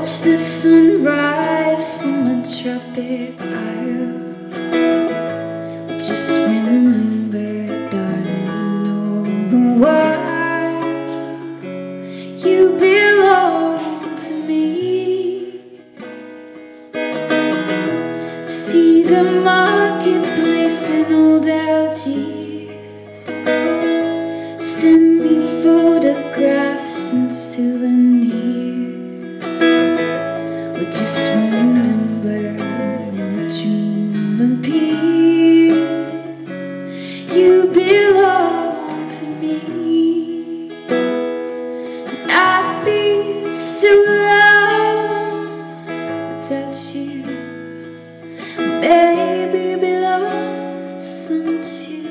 watch the sunrise from a tropic isle. Just remember, darling, all the while you belong to me. See the marketplace in old Algiers. Send me photographs and souvenirs. But just remember, when a dream appears, you belong to me. And I'd be so alone without you. Baby belongs to you.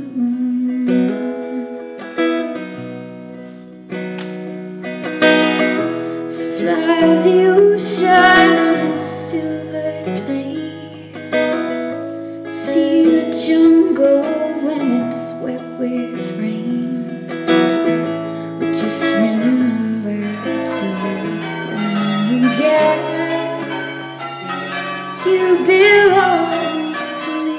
So fly the ocean on a silver plane. See the jungle when it's wet with rain. But just remember to when again, you belong to me.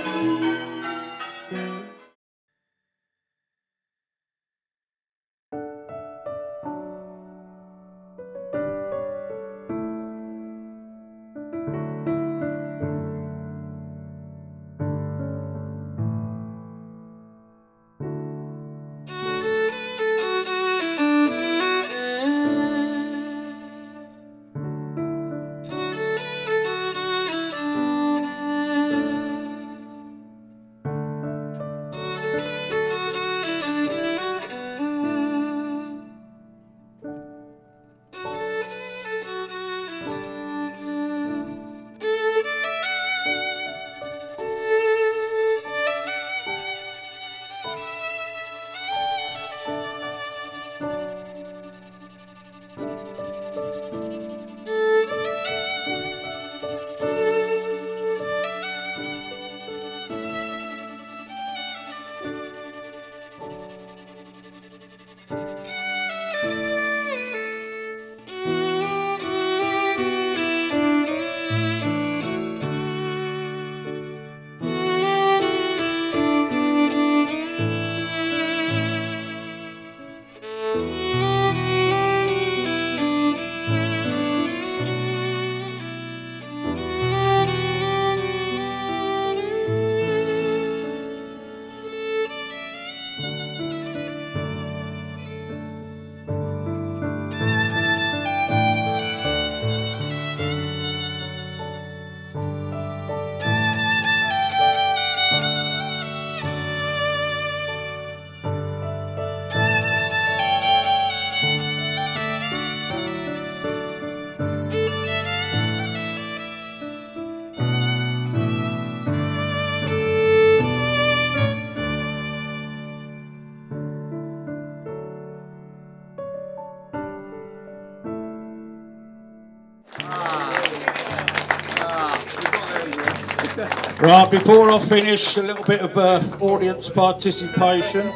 Right, before I finish, a little bit of audience participation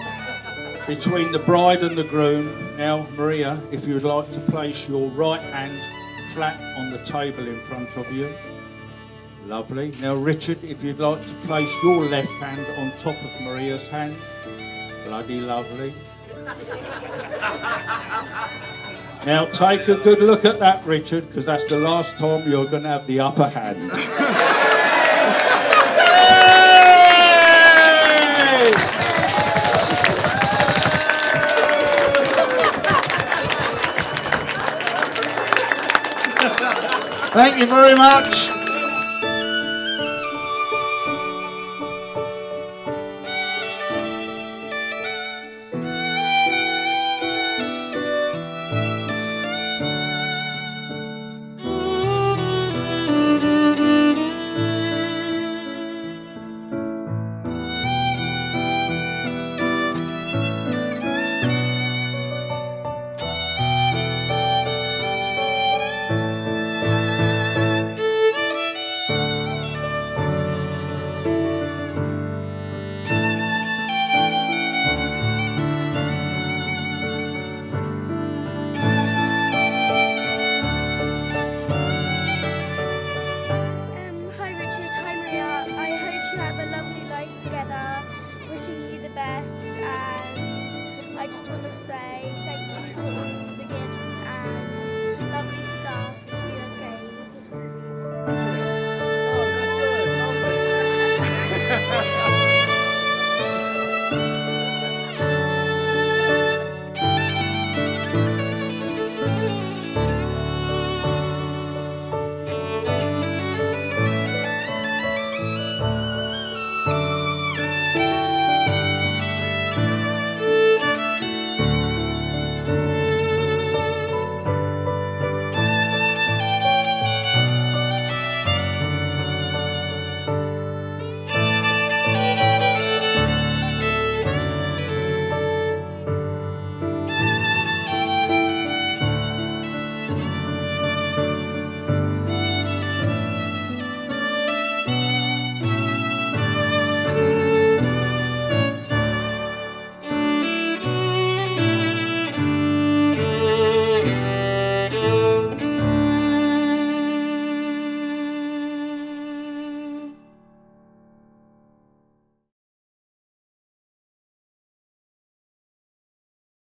between the bride and the groom. Now, Maria, if you would like to place your right hand flat on the table in front of you. Lovely. Now, Richard, if you'd like to place your left hand on top of Maria's hand. Bloody lovely. Now, take a good look at that, Richard, because that's the last time you're going to have the upper hand. Thank you very much.